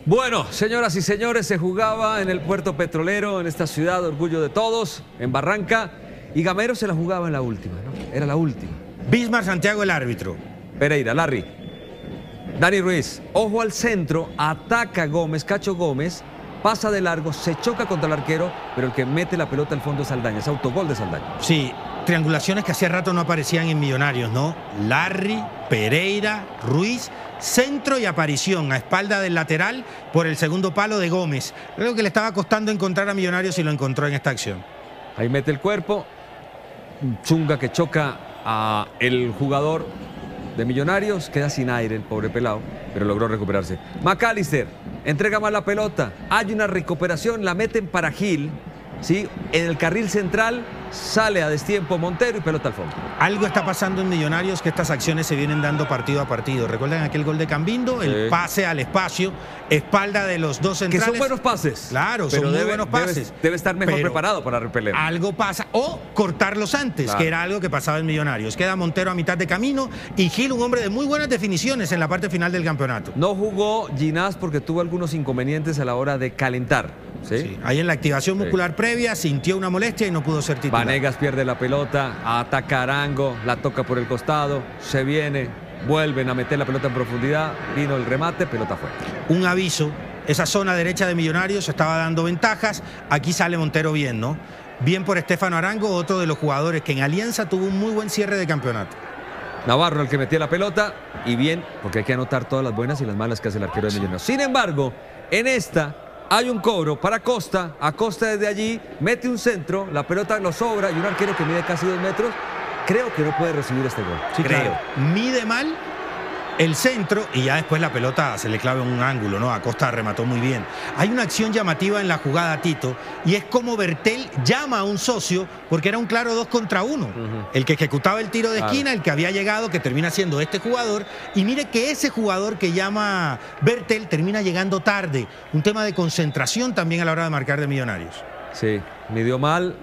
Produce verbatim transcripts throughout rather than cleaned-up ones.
Bueno, señoras y señores, se jugaba en el puerto petrolero, en esta ciudad, orgullo de todos, en Barranca, y Gamero se la jugaba en la última, ¿no? Era la última. Bismar Santiago, el árbitro. Pereira, Larry. Dani Ruiz, ojo al centro, ataca Gómez, Cacho Gómez, pasa de largo, se choca contra el arquero, pero el que mete la pelota al fondo es Saldaña, es autogol de Saldaña. Sí, triangulaciones que hacía rato no aparecían en Millonarios, ¿no? Larry, Pereira, Ruiz, centro y aparición a espalda del lateral por el segundo palo de Gómez. Creo que le estaba costando encontrar a Millonarios y lo encontró en esta acción. Ahí mete el cuerpo, Chunga que choca a el jugador de Millonarios, queda sin aire el pobre pelado, pero logró recuperarse. McAllister entrega mal la pelota, hay una recuperación, la meten para Gil, ¿sí? En el carril central sale a destiempo Montero y pelota al fondo. Algo está pasando en Millonarios, que estas acciones se vienen dando partido a partido. ¿Recuerdan aquel gol de Cambindo? Sí. El pase al espacio, espalda de los dos centrales. Que son buenos pases. Claro, pero son muy debe, buenos pases. Debe, debe estar mejor pero preparado para repeler. Algo pasa. O cortarlos antes, claro, que era algo que pasaba en Millonarios. Queda Montero a mitad de camino y Gil, un hombre de muy buenas definiciones en la parte final del campeonato. No jugó Ginás porque tuvo algunos inconvenientes a la hora de calentar. ¿Sí? Sí, ahí en la activación muscular sí. previa sintió una molestia y no pudo ser titular. Vanegas pierde la pelota, ataca a Arango, la toca por el costado, se viene, vuelven a meter la pelota en profundidad, vino el remate, pelota fuera. Un aviso, esa zona derecha de Millonarios estaba dando ventajas, aquí sale Montero bien, ¿no? Bien por Estefano Arango, otro de los jugadores que en Alianza tuvo un muy buen cierre de campeonato. Navarro el que metía la pelota y bien, porque hay que anotar todas las buenas y las malas que hace el arquero de Millonarios. Sin embargo, en esta hay un cobro para Costa, Acosta desde allí, mete un centro, la pelota lo sobra y un arquero que mide casi dos metros, creo que no puede recibir este gol. Sí, creo. Claro. Mide mal el centro y ya después la pelota se le clava en un ángulo, ¿no? Acosta remató muy bien. Hay una acción llamativa en la jugada, Tito, y es como Bertel llama a un socio porque era un claro dos contra uno. Uh-huh. El que ejecutaba el tiro de esquina, claro, el que había llegado, que termina siendo este jugador. Y mire que ese jugador que llama Bertel termina llegando tarde. Un tema de concentración también a la hora de marcar de Millonarios. Sí, midió mal.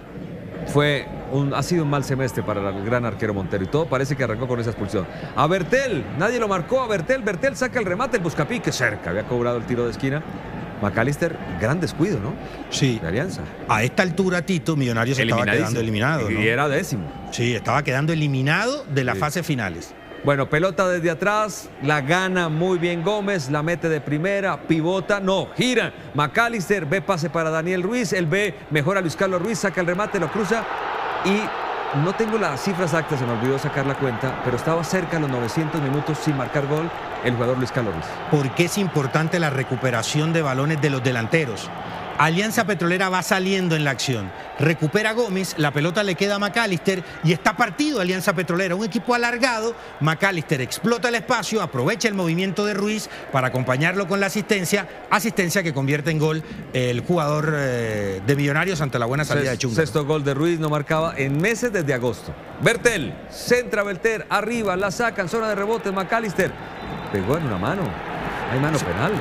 Fue un, ha sido un mal semestre para el gran arquero Montero y todo parece que arrancó con esa expulsión. A Bertel, nadie lo marcó, a Bertel, Bertel saca el remate, el buscapique cerca, había cobrado el tiro de esquina. McAllister, gran descuido, ¿no? Sí. De Alianza. A esta altura, Tito, Millonarios estaba quedando eliminado, ¿no? Y era décimo. Sí, estaba quedando eliminado de las sí. fases finales. Bueno, pelota desde atrás, la gana muy bien Gómez, la mete de primera, pivota, no, gira. McAllister ve pase para Daniel Ruiz, él ve mejor a Luis Carlos Ruiz, saca el remate, lo cruza y no tengo las cifras exactas, se me olvidó sacar la cuenta, pero estaba cerca de los novecientos minutos sin marcar gol el jugador Luis Carlos Ruiz. ¿Por qué es importante la recuperación de balones de los delanteros? Alianza Petrolera va saliendo en la acción. Recupera Gómez, la pelota le queda a McAllister y está partido Alianza Petrolera. Un equipo alargado, McAllister explota el espacio, aprovecha el movimiento de Ruiz para acompañarlo con la asistencia. Asistencia que convierte en gol el jugador eh, de Millonarios ante la buena salida Sexto, de Chunga. Sexto gol de Ruiz, no marcaba en meses desde agosto. Bertel, centra Bertel, arriba, la sacan, zona de rebote, McAllister. Pegó en una mano, hay mano sí. penal.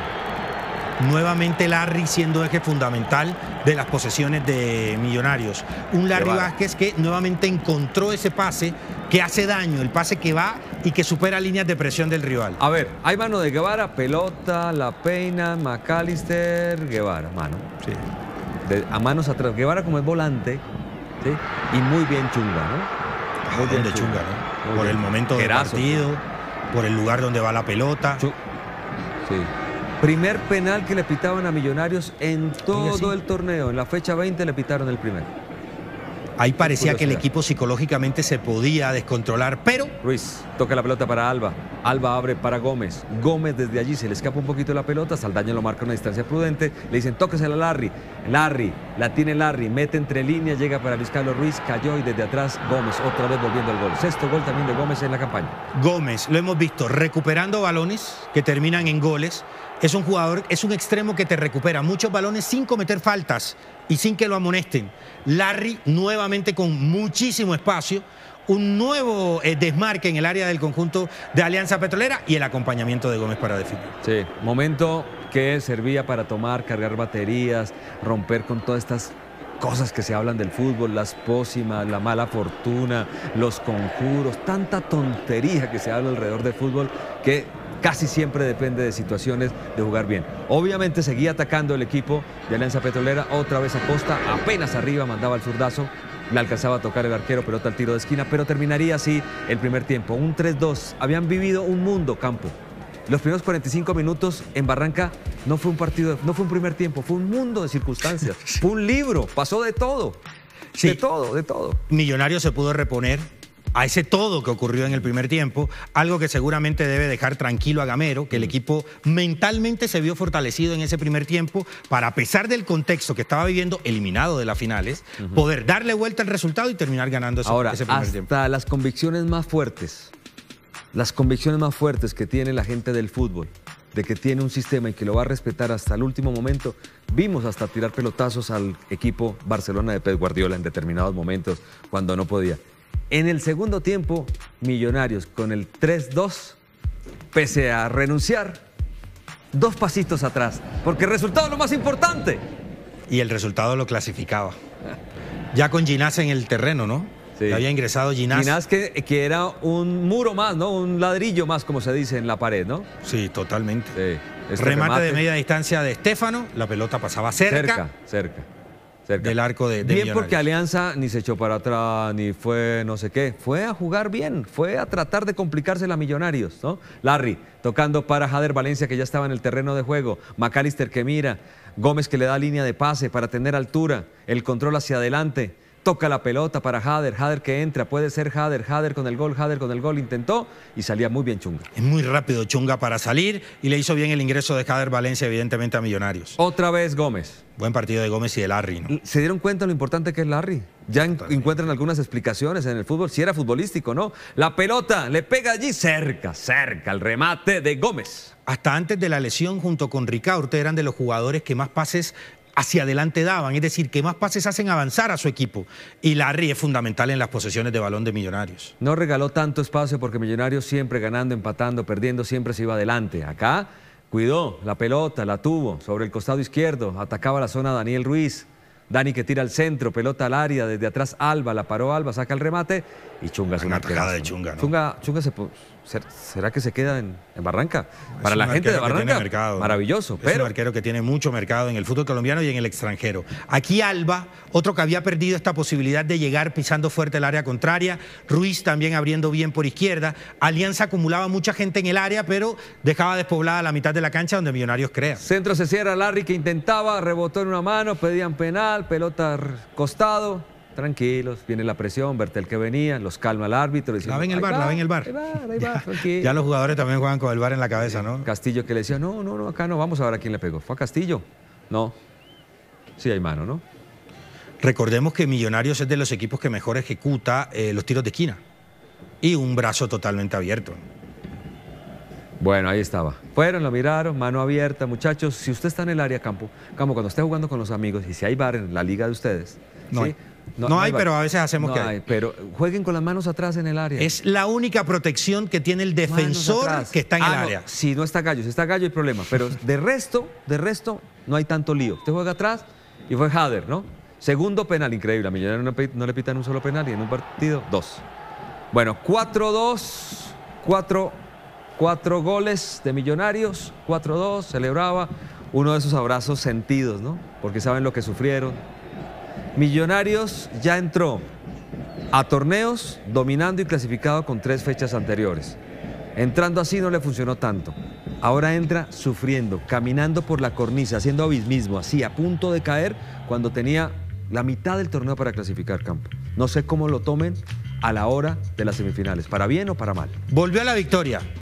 Nuevamente Larry siendo eje fundamental de las posesiones de Millonarios. Un Larry Vázquez que nuevamente encontró ese pase que hace daño, el pase que va y que supera líneas de presión del rival. A ver, hay mano de Guevara, pelota, la peina, McAllister, Guevara, mano. Sí. De, a manos atrás, Guevara como es volante, ¿sí? Y muy bien Chunga, ¿no? Muy bien de Chunga, ¿no? Por bien. El momento del partido, por el lugar donde va la pelota. Ch sí. Primer penal que le pitaban a Millonarios en todo el torneo. En la fecha veinte le pitaron el primero. Ahí parecía que el equipo psicológicamente se podía descontrolar, pero... Ruiz toca la pelota para Alba. Alba abre para Gómez. Gómez desde allí se le escapa un poquito la pelota. Saldaña lo marca a una distancia prudente. Le dicen, tóquesela a Larry. Larry, la tiene Larry. Mete entre líneas, llega para Luis Carlos Ruiz. Cayó y desde atrás Gómez otra vez volviendo al gol. Sexto gol también de Gómez en la campaña. Gómez, lo hemos visto, recuperando balones que terminan en goles. Es un jugador, es un extremo que te recupera muchos balones sin cometer faltas y sin que lo amonesten. Larry nuevamente con muchísimo espacio, un nuevo eh, desmarque en el área del conjunto de Alianza Petrolera y el acompañamiento de Gómez para definir. Sí, momento que servía para tomar, cargar baterías, romper con todas estas cosas que se hablan del fútbol, las pócimas, la mala fortuna, los conjuros, tanta tontería que se habla alrededor del fútbol que casi siempre depende de situaciones de jugar bien. Obviamente seguía atacando el equipo de Alianza Petrolera, otra vez Acosta, apenas arriba, mandaba el zurdazo, le alcanzaba a tocar el arquero, pelota al tiro de esquina, pero terminaría así el primer tiempo, un tres dos. Habían vivido un mundo, Campo. Los primeros cuarenta y cinco minutos en Barranca no fue un partido, no fue un primer tiempo, fue un mundo de circunstancias, fue un libro, pasó de todo, Sí. de todo, de todo. Millonarios se pudo reponer a ese todo que ocurrió en el primer tiempo, algo que seguramente debe dejar tranquilo a Gamero, que el equipo mentalmente se vio fortalecido en ese primer tiempo para, a pesar del contexto que estaba viviendo, eliminado de las finales, uh-huh. poder darle vuelta al resultado y terminar ganando ese, Ahora, ese primer hasta tiempo. las convicciones más fuertes, las convicciones más fuertes que tiene la gente del fútbol, de que tiene un sistema y que lo va a respetar hasta el último momento, vimos hasta tirar pelotazos al equipo Barcelona de Pep Guardiola en determinados momentos cuando no podía. En el segundo tiempo, Millonarios con el tres dos, pese a renunciar, dos pasitos atrás, porque el resultado es lo más importante. Y el resultado lo clasificaba. Ya con Ginás en el terreno, ¿no? Sí. Ya había ingresado Ginás. Ginás que, que era un muro más, ¿no? Un ladrillo más, como se dice en la pared, ¿no? Sí, totalmente. Sí. Este remate, remate de media distancia de Estefano, la pelota pasaba cerca. Cerca, cerca. Cerca. Del arco de, de Bien, Millonarios. porque Alianza ni se echó para atrás, ni fue no sé qué. Fue a jugar bien, fue a tratar de complicarse a Millonarios, ¿no? Larry tocando para Jader Valencia, que ya estaba en el terreno de juego. McAllister que mira. Gómez que le da línea de pase para tener altura. El control hacia adelante. Toca la pelota para Jader. Jader que entra. Puede ser Jader. Jader con el gol. Jader con el gol. Intentó y salía muy bien Chunga. Es muy rápido Chunga para salir y le hizo bien el ingreso de Jader Valencia, evidentemente, a Millonarios. Otra vez Gómez. Buen partido de Gómez y de Larry, ¿no? ¿Se dieron cuenta lo importante que es Larry? Ya en, encuentran algunas explicaciones en el fútbol, si era futbolístico, ¿no? La pelota le pega allí cerca, cerca, el remate de Gómez. Hasta antes de la lesión, junto con Ricaurte, eran de los jugadores que más pases hacia adelante daban, es decir, que más pases hacen avanzar a su equipo. Y Larry es fundamental en las posesiones de balón de Millonarios. No regaló tanto espacio porque Millonarios siempre ganando, empatando, perdiendo, siempre se iba adelante. Acá cuidó la pelota, la tuvo sobre el costado izquierdo, atacaba la zona Daniel Ruiz. Dani que tira al centro, pelota al área, desde atrás Alba, la paró Alba, saca el remate y Chunga es una tajada de Chunga, ¿no? Chunga, Chunga se, ¿será que se queda en, en Barranca? Para la gente de Barranca, mercado, maravilloso. Es pero... un arquero que tiene mucho mercado en el fútbol colombiano y en el extranjero. Aquí Alba, otro que había perdido esta posibilidad de llegar pisando fuerte el área contraria. Ruiz también abriendo bien por izquierda. Alianza acumulaba mucha gente en el área, pero dejaba despoblada la mitad de la cancha donde Millonarios crea. Centro se cierra, Larry que intentaba, rebotó en una mano, pedían penal, pelota costado. Tranquilos, viene la presión, Bertel que venía, los calma el árbitro. Diciendo, la ven el bar, va, la ven el bar. Ahí va, ahí va, ya, tranquilo. Ya los jugadores también juegan con el bar en la cabeza, ¿no? Castillo que le decía, no, no, no, acá no, vamos a ver a quién le pegó. ¿Fue a Castillo? No. Sí hay mano, ¿no? Recordemos que Millonarios es de los equipos que mejor ejecuta eh, los tiros de esquina. Y un brazo totalmente abierto. Bueno, ahí estaba. Fueron, lo miraron, mano abierta. Muchachos, si usted está en el área, Campo, Campo, cuando esté jugando con los amigos y si hay bar en la liga de ustedes. No ¿sí? hay. No, no hay, pero a veces hacemos no que hay. Pero jueguen con las manos atrás en el área. Es la única protección que tiene el defensor que está en ah, el no. área. Si no está Gallo, si está Gallo hay problema. Pero de resto, de resto, no hay tanto lío. Usted juega atrás y fue Jader, ¿no? Segundo penal, increíble. A Millonarios no, no le pitan un solo penal y en un partido, dos. Bueno, cuatro dos, cuatro, cuatro goles de Millonarios, cuatro dos, celebraba uno de esos abrazos sentidos, ¿no? Porque saben lo que sufrieron. Millonarios ya entró a torneos dominando y clasificado con tres fechas anteriores. Entrando así no le funcionó tanto. Ahora entra sufriendo, caminando por la cornisa, haciendo abismismo, así a punto de caer cuando tenía la mitad del torneo para clasificar, Campo. No sé cómo lo tomen a la hora de las semifinales, para bien o para mal. Volvió a la victoria.